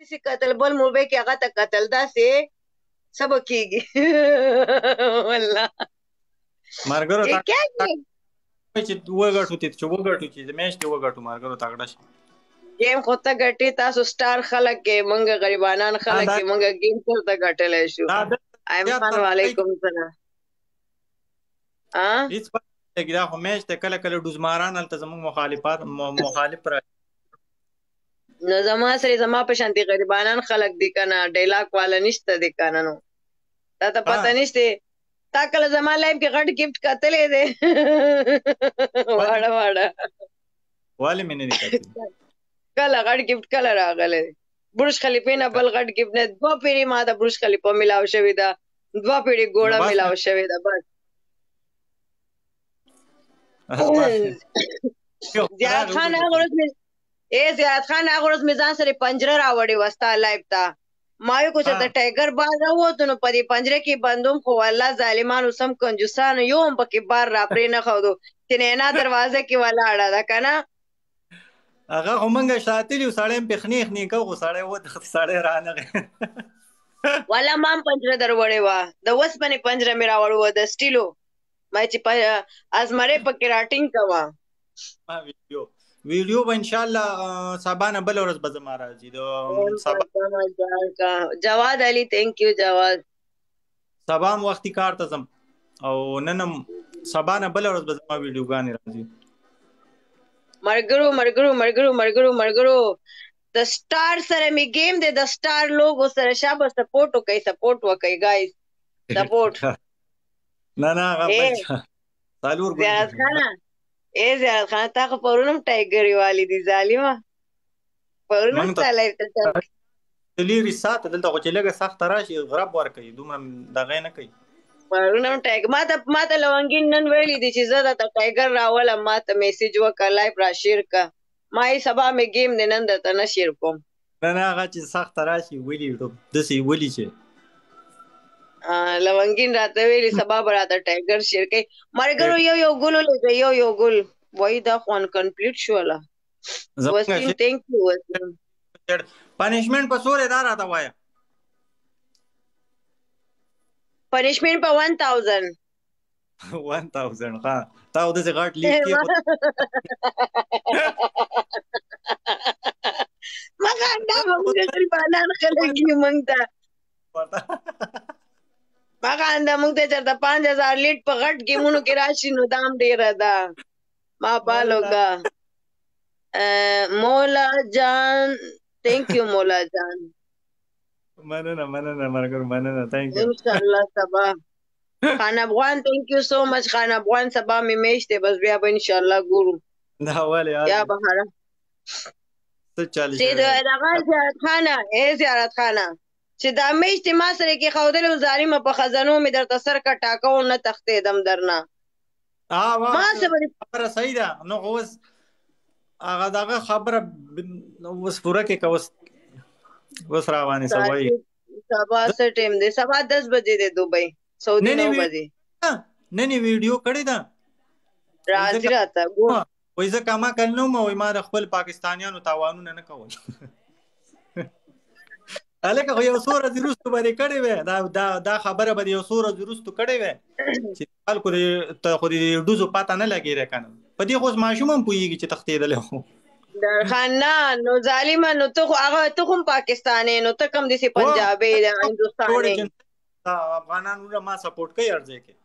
سي قتل بل مو به کې هغه ته قتل داسې سبا کېږي والله مارګرو ये تا क्या ये چې وګټو چې میاشتې وګټو مارګرو تاګړه شي गेम خو ته ګټې تاسو سټار خلک کې مونږ غریبانان خلک کې مونږ گیم ته ګټلی شو ایم خان وعلیکم السلام هیڅ دا خو میاشتې کله کله ډوزماران هلته زموږ مخالف را نو زما سره زما په شانتي غریبانان خلک دي کنه ډایلاګ والا نشته دي کنه نو تا ته پته نشته تا کله زما لایف کې غټ گیفت کتلې ده واړه والي مې نه دي کتلې کله غټ گیفت کله راغله برج خلیفه نه بل غټ گیفت نه دوه پیری ما د برج خلیفه ملاو شوی دا دوه پیری ګوړه ملاو شوی دا بس زیاد خان هغه ورځ مې ځان سره پنجره راوړې وستا لایف ته ما یو کوڅه ته ټایګر باز راووتو نو په دې پنجره کې بندوم خو والله ظالمانو سم کنجوسانو یو هم پکې بار را پرې نه ښودو چې نینا دروازه کې ولاړه ده که نه هغه خو موږ شاتلي وو سړی هم پې خنې کوو خو سړی ودرېد سړی رانغی والله ما هم پنجره در وړې وه د اوسپنې پنجره مې راوړې وه د سټیلو ما چې ازمرې پکې راټینګ کوه ویډیو به انشاءالله سبا نه بله ورځ به زما راځي جواد علي تھینک یو جواد سبا هم وختي کار ته ځم او نن هم سبا نه بله ورځ به زما ویډیوګانې راځي مرګرو د سټار سره می گیم دی د سټار لوګو سره شابه سپورټ وکړئ ګایز سپورټ نه هغه څلور زیارت خانه زیارت خانه تا خو پرونم ټایګرې والی دي ظالمه پرونم ستا لایف ته لیرې ساته دلته خو چې لږه سخته راشي غرب ورکوي دومره دغه نه کوي پرونم ټایګر ما ته لونګین نن ویلي دي چې زه درته ټایګر راولم ما ته میسیج وکړه لایف را شیر که ما یې سبا مې گیم دی نن درته نه شیر کوم نه هغه چې سخته راشي ولي داسې ولي چې لونګین راته ویلي سبا به راته ټایګر شیر کوي ملګرو یو ګل ولېږه یو ګل وایي دا خو انکمپلیټ شوله وسیم تھینک یو وسیم پنشمنټ په څوره دا راته وایه پنشمنټ په 1000 ها تا خو داسې غټ لیک کې مګه دا موږ غریبانان خلک یو موږ ته مګه دا موږ ته چېرته 5000 لیټ په غټ ګیمونو کې راشي نو دام ډېره ده ما بالوګه مولا جان تھینک یو مولا جان مننه مرګر مننه تھینک یو ان شاء الله سبا خان افغان تھینک یو سو مچ خان افغان سبا می میشته بس بیا به ان شاء الله ګورو دا والي یا بهاره څه چالي چې دا زیارت خانه چې دا میشته ما سره کې خودل ظالم په خزانو می درته سر کا ټاکو نه تختیدم درنه ما خبره صحیح ده نو اوس هغه دغه خبره اوس پوره کې کوس اوس روانه سوي سبا څه ټیم دی سبا 10 بجې دی دوبۍ سعودي 9 بجې نه ویډیو کړی دا راځي راته ګو وای زه کما کلنو ما د خپل پاکستانیانو تاوانونه نه کول الکه یو سوره د روستو باندې کړی وې دا خبره به یو سوره د روستو کړی وې چې خلکو ته خو د ډوزو پاته نه لګی راکنه په دې خو ماشوم هم پوهیږي چې تختیدل خو درخانه نو ظالم نو ته خو پاکستاني نو ته کم دي سي پنجابي د هندستاني افغانانو ما سپورټ کوي ارزه کې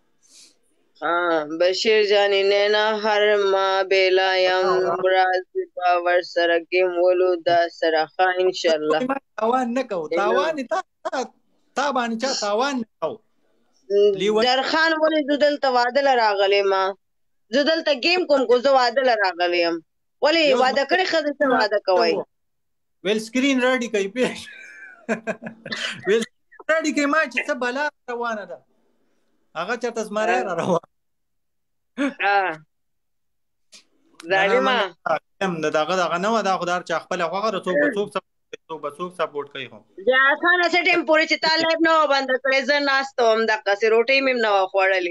بشیر جانی نینا هر ما بیلا یم راز باور سره گیم ولو دا سره ښه ان شاء الله تاوان نه کو تاوان تا باندې چا تاوان نه کو درخان ولې دلته واده راغلی ما دلته گیم کوم کو زه واده راغلی یم ولې واده کړی خزه څه واده کوي ویل سکرین ریډي کوي پیش ویل ریډي کوي ما چې څه بلا روانه ده هغه چرته زماره را روانه ظالمه دغه نه و دا خدای چې خپل خوغه څوک سپورټ کوي خو یا خان څه ټیم پورې چې تا لایو نو بند کړې زه ناستو هم د قصې روټي مې نه خوړلې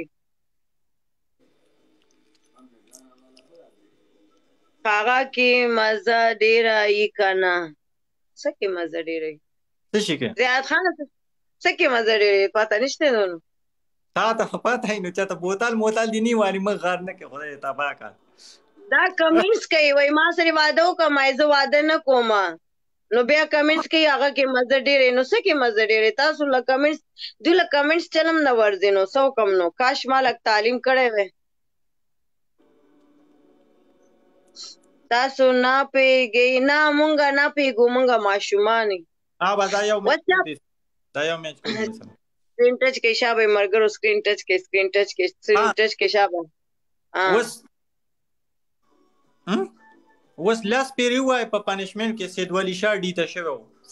هغه کې مزه ډیره ای کنه سکه مزه ډېرې څه شي کې زیات خان سکه مزه ډېرې پته نشته نو تا ته پته نو چاته بوتل موتل دی نی واري مغ غار نه کې خدای تبا کا دا کمنټس کوي وای ما سره واده وکم زه واده نه کوم نو بیا کمنټس کوي هغه کې مزه ډېرې نو سکه مزه ډېرې تاسو له کمنټس دوی له کمنټس چلم نه ورځي نو سو کم نو کاش ما لک تعلیم کړی وای تاسو نه پیږئ نه مونږه نه پیږو مونږه ماشومان دا یو میچ کوي سکرین ټچ کې شابه مرګرو سکرین ټچ کې شابه وس لاس پیری وای په پنیشمنت کې سید ولی شاه ډیته شوی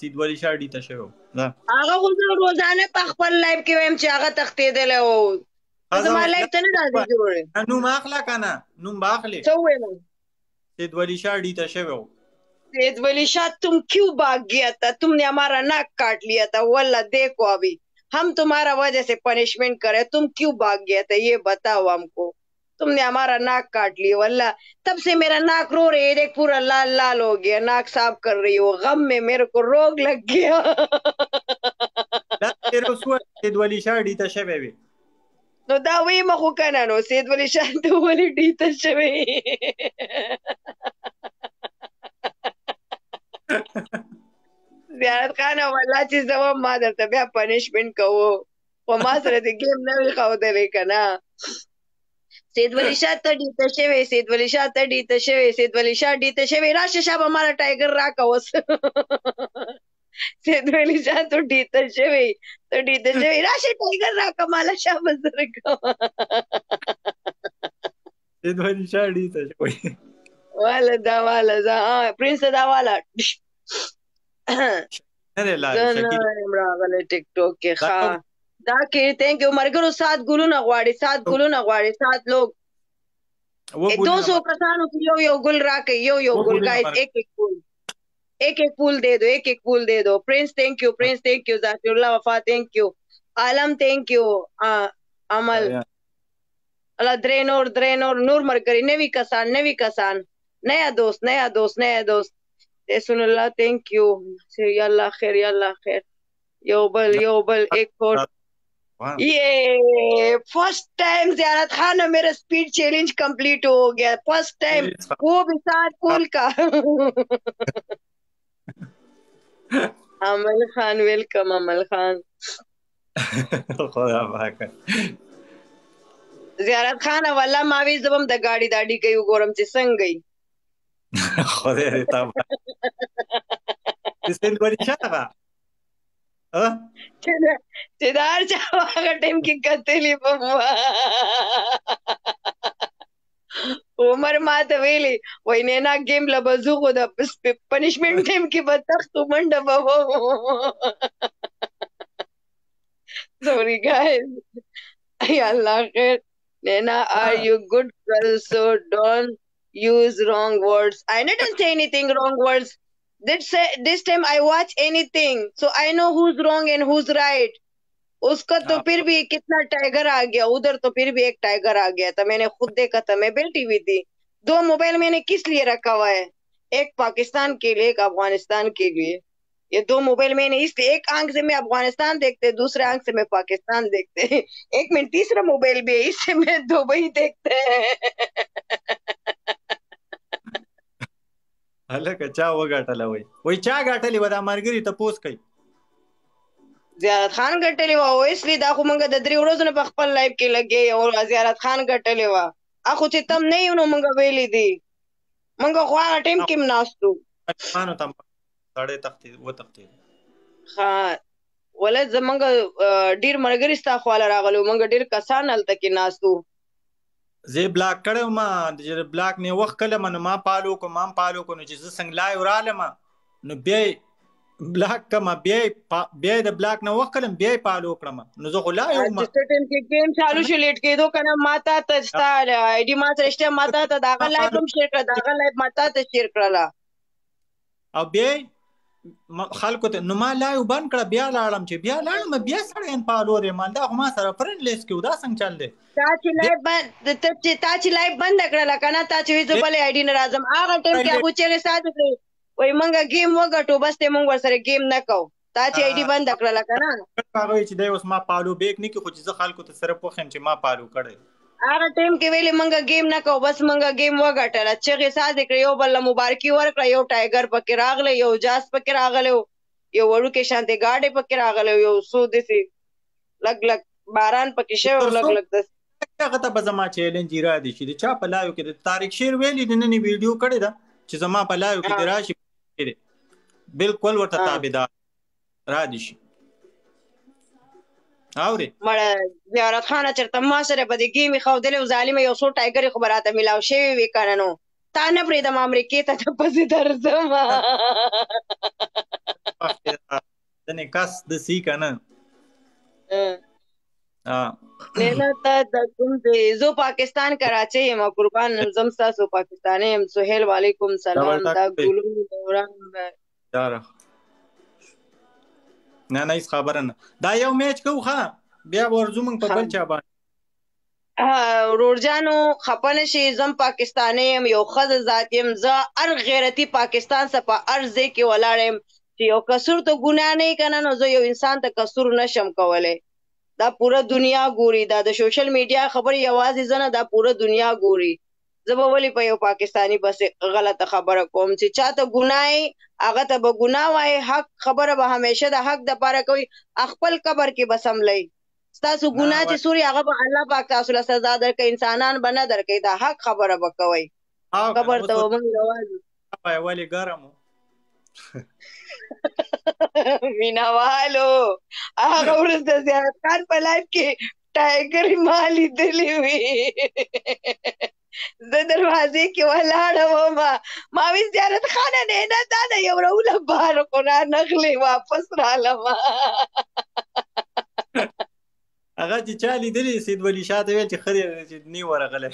هغه خو روزانه په خپل لایف کې ویم چې هغه تختیدل او زما لایف ته نه راځي جوړه نو ماخلا کنه نو باخلی څه ویم سید ولی شاه ډیته شوی سید ولی شاه तुम क्यों भाग गया था तुमने हमारा नाक काट लिया था वल्ला देखो अभी हम तुम्हारा वजह से पनिशमेंट करे तुम क्यों भाग गया था ये बताओ हमको तुमने हमारा नाक काट लिया वल्ला तब से मेरा नाक रो रही है देख पूरा लाल लाल हो गया नाक साफ कर रही हो गम में मेरे को रोग लग गया سید ولی شاه ډیته شوی نو دا وی مخو کنه نو سید ولی شاه ته ولی ډیته شوی زیارت خان والله چې زما ما درته بیا پنیشمنت کوو په ما سره د ګیم نه وي ښودلی که نه سید ولی شاه ته ډیته شوی سید ولی شاه ته ډیته شوی سید ولی شاه ډیته شوی راشه شابه ماله ټایګر راکه اوس سید ولی شاه ته ډیته شوی راشه ټایګر راکه ماله شابه زه کوه سید ولی شاه ډیته شوی والا دا پرنس دا والا راغلی ټیک ټاک کې ښه دا کې تھینک یو مرګرو 7 ګلونه غواړي 7 لوگ 200 کسانو کې یو ګل راکړي یو ګل گائز ایک پھول دے دو پرنس تھینک یو ذاکر اللہ وفا تھینک یو عالم تھینک یو عمل اللہ درینور نور مرګري نوی کسان نیا دوست رسول اللہ تھینک یو یا اللہ خیر یو بل ایک اور یہ فرسٹ ٹائم زیارت خان میرا سپیڈ چیلنج کمپلیٹ ہو گیا فرسٹ ٹائم وہ بھی 7 پھول کا عمل خان ویلکم عمل خان خدا پاکه زیارت خان والله ما وی زبم د گاڑی داډي کوي وګورم چې څنګه ای خدای دې تا سپین ولی شاغه چې دا هر چا هغه ټیم کې کتلی په عمر ما ته ویلي وای نه نا گیم لبزو خو د پنیشمنت ټیم کې به تختو منډه به سوري ګایز یا الله خیر Nena, are you good girl? So don't use wrong words. I didn't say anything wrong words. This time I watch anything, so I know who's wrong and who's right. उसका तो फिर भी कितना टाइगर आ गया उधर तो फिर भी एक टाइगर आ गया था मैंने खुद देखा था मैं बैठी हुई थी 2 मोबाइल मैंने किस लिए रखा हुआ है एक पाकिस्तान के लिए एक अफगानिस्तान के लिए ये 2 मोबाइल मैंने इसलिए एक आंख से मैं अफगानिस्तान देखते दूसरे आंख से मैं पाकिस्तान देखते एक मिनट तीसरा मोबाइल भी है इससे मैं दुबई देखते हैं هلکه چا وګټله وای چا ګټلې و دا مرګري ته پوس کوي زیارت خان ګټلې و او اسلی دا خو موږ د 3 ورځې په خپل لایف کې لګي او زیارت خان ګټلې و اخو چې تم نه یو نو موږ ویلې دي موږ خو هغه ټیم کې مناستو مانو تم ساړې تختې ها ولې زمونږ ډیر مرګري ستا خواله راغلو موږ ډیر کسان هلته کې ناستو زه بلاک کړم ما د بلاک نه وخت کله من ما پالو کو نو چې زه څنګه لای ورالم نو بیا بلاک کما بیا د بلاک نه وخت کلم بیا پالو کړم نو زه غلا یو ما چې ټیم کې گیم چالو شو لیټ کېدو کنه ماته ته ستا آی ډی ما سره شته ماته ته داغه لایف هم شیر کړه داغه لایف ماته ته شیر کړه او بیا خلکو ته نو ما لایو بند کړه بیا لاړم بیا سره ان پالو ری مال دا ما سره فرند لیست کې دا څنګه چل دی تا چې لایف بند کړه کنه تا چې زه بل آی ډی نه راځم هغه ټیم کې هغه چې ساده کړی وای منګه گیم وګټو بس ته مونږ ورسره گیم نه کو تا چې آی ډي بند کړل کنه هغه چې دی اوس ما پالو بیک نه کی خو چې زه خلکو ته صرف وخم چې ما پالو کړی هغه ټیم کې ویلې منګه گیم نه کو بس منګه گیم وګټل چې ساز کړ یو بل مبارکي ورکړه یو ټایګر پکې راغله یو جاس پکې راغله یو وړو کې شانتي گاډي پکې راغله یو سو دسي لګ لګ باران پکې شو لګ لګ دس هغه ته به زما چیلنج را دي چې چا په لایو کې د طارق شیر ویلي د نن ویډیو کړی دا چې زما په لایو کې راشي بالکل ورته تابعدار را دي شي اوري مړه زیارت خان چرته ما سره په دې گیم خو دلې ظالم یو څو ټایګر خبراته ملاو شي وی کنه تا نه پرې د امریکای ته پسې درځم دنه کس د سی کنه نه ته د کوم دې زو پاکستان کراچي ما قربان نظم تاسو پاکستاني هم سہیل وعلیکم سلام دا ګلو دوران یار نه نه هیڅ خبره نه دا یو میچ کو ښه بیا ورځو موږ په بل چا باندې رورجانو خپنه شي زم پاکستاني هم یو خز ذات يم زه ار غیرتی پاکستان څخه ارزه کې ولاړم چې یو قصور ته ګناه نه کنه نو زه یو انسان ته قصور نشم کولای دا پوره دنیا ګوري دا د سوشل میډیا خبري یوازې زنه دا پوره دنیا ګوري زه ولی په یو پاکستانی بس غلطه خبره کوم چې چاته ګناي هغه ته به ګناه وای حق خبره به همیشه د حق د پاره کوي خپل قبر کې بسم لای تاسو ګناه چې سوري هغه به الله پاک تاسو له سزا درکې انسانان به نه درکې دا حق خبره به کوي خبر ته مونږ راوځو ولی ګرمو مینوالو هغه ورځ د زیارت خان په لایف کې ټایګر مالی دلی وی زه دروازې کې ولاړه وم ما وی زیارت خان نه نه دا د یو روله بار قرآن نغلی واپس رالم هغه چې چا لیدلی سید ولی شاه ته ویل چې خري چې نی ورغله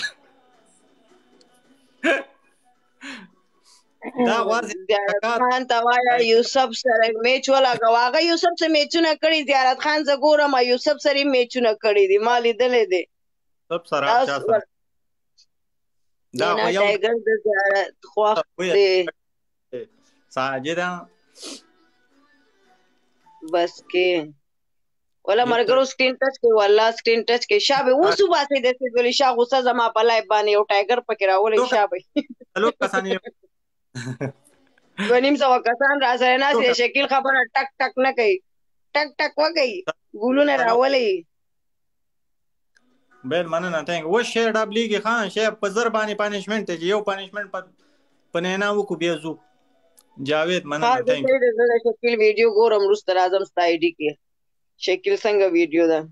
دا زیارت خان ته وایا یوسف سره میچ ولګو هغه یوسف سره میچونه کړی زیارت خان زه ګورم یوسف سره میچونه کړی دي ما لیدلې دي سب سره چا سره دا یو ټایګر د زیارت خو دی ساجدا بس کې ولا مرګرو سکرین ټچ کې والله سکرین ټچ کې شابه اوسو باسي د سید ولی شاه غوسه زما په لای باندې یو ټایګر پکې راولې شابه الو کسانی ونیم سو کسان را سره نه سي شکل خبره ټک ټک نه کوي ټک ټک وګي ګولونه راولې بل مننه ثانک و شیر ډبلی کې خان شی په زر باندې پانیشمنت ته یو پانیشمنت پنینا وکو بیازو جاوید مننه ثانک دا شکل ویډیو ګورم روست اعظم ستا آی ډی کې شکل څنګه ویډیو ده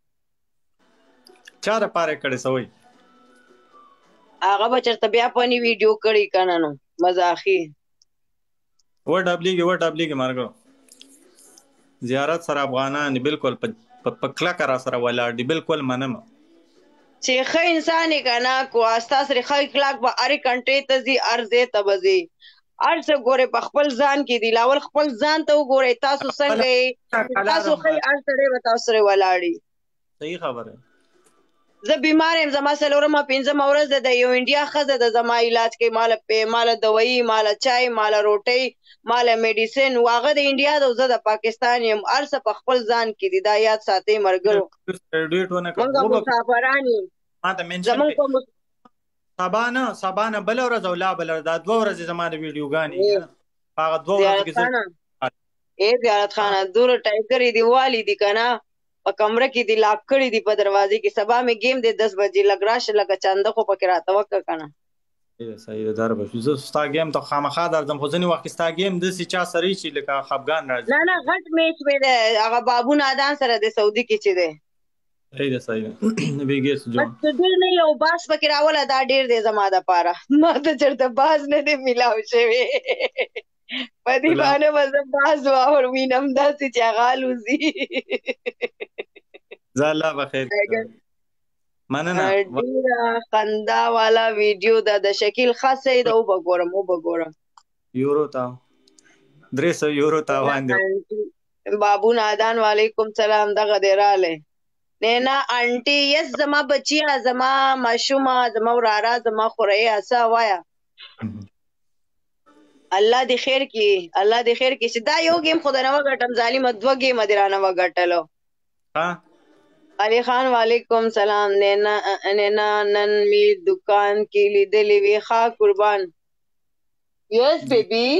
چاره پاره کړي سوې هغه بچرته بیا پني ویډیو کړي کنه نو مزاخي و ډبلی کې مرګو زیارت سره افغانان بالکل پکلا کرا سره ولاړ دي بالکل منم چې ښه انسان کنه کو استا سره خلک کلاک به اری کنټری ته زی ارزه تبزي ارزه ګوره په خپل ځان کې دی لاول خپل ځان ته وګوره تاسو څنګه تاسو خې ارزه به تاسو سره ولاړی صحیح خبره زه بیمار یم زما سلورم پنځم ورځ د یو انډیا خزه د زما علاج کې مال دوايي مال چای مال روټي مال میډیسن واغه د انډیا د زه د پاکستان یم ارسه په خپل ځان کې دی دا یاد ساتي مرګرو موږ مسافرانی ما ته منشن سبانه بل ورځ او لا بل دا دوه ورځې زما د ویډیوګانی هغه دوه ورځې کې زیارت خان دور ټایګر دی والی دی کنه په کمره کې دی لاک کړی دی په دروازې کې سبا مې گیم دی 10 بجې لګراش لګا چانده خو پکې راته وک کنه صحیح ده به زه ستا گیم ته خامخا درځم خو ځنی وخت ستا گیم د سې چا سری چې لکه خفغان راځي نه غټ میچ مې ده هغه بابو نادان سره د سعودي کې چې ده صحیح بیګیس جو ډیر نه یو باس پکې راوله دا ډیر دی زما د پاره ما ته چرته باز نه دی ملاو شوی پدی باندې مزه باز اور وینم داسې چې غالوزی زاله بخیر مننه ډیره خندا والا ویډیو د شکل خاصه دی او وګورم یورو تا 300 یورو تا باندې بابو نادان وعلیکم سلام دغه دیراله نینا آنٹی یس زما بچیا زما ماشوما زما ورارا زما خورای اسا وایا الله دې خیر کړي، الله دې خیر کړي چې دا یو گیم خو درنه وګټم ظالمه 2 گیمه دې رانه وګټلو. ها علي خان وعلیکم سلام. نینا نن می دکان کې لیدلې وی ښا قربان. Yes baby.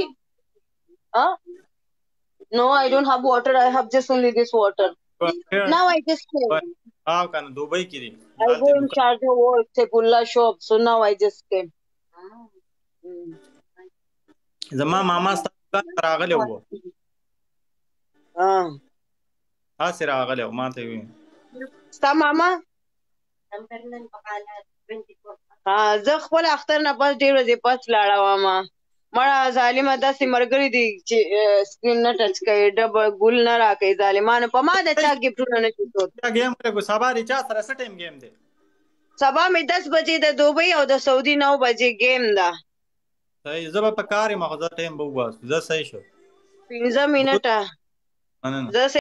No, I don't have water. I have just only this water. Now I just came. کنه دوبۍ کې دي I go in charge of work, Sekullah shop. So now I just came. زما ماما ستاسو راغلی وو. هسې راغلی و ما ته وی ستا ماما؟ زه خپل اختر نه پس ډېر ورځې پس لاړه ومه. مړه ظالمه داسې ملګري دي چې سکرین نه ټچ کوي، ډبل ګل نه راکوي ظالمانو. په ما د چا ګفټونه نه شي سود. ګیم کوي سبا د چا سره څه ټایم ګیم دی؟ سبا مې 10 بجې د دوبۍ او د سعودي 9 بجې ګیم ده. صحیح. زه به په کار یم خو زه ټایم به وباسو. زه صحیح شو 15 منټه. مننه. زه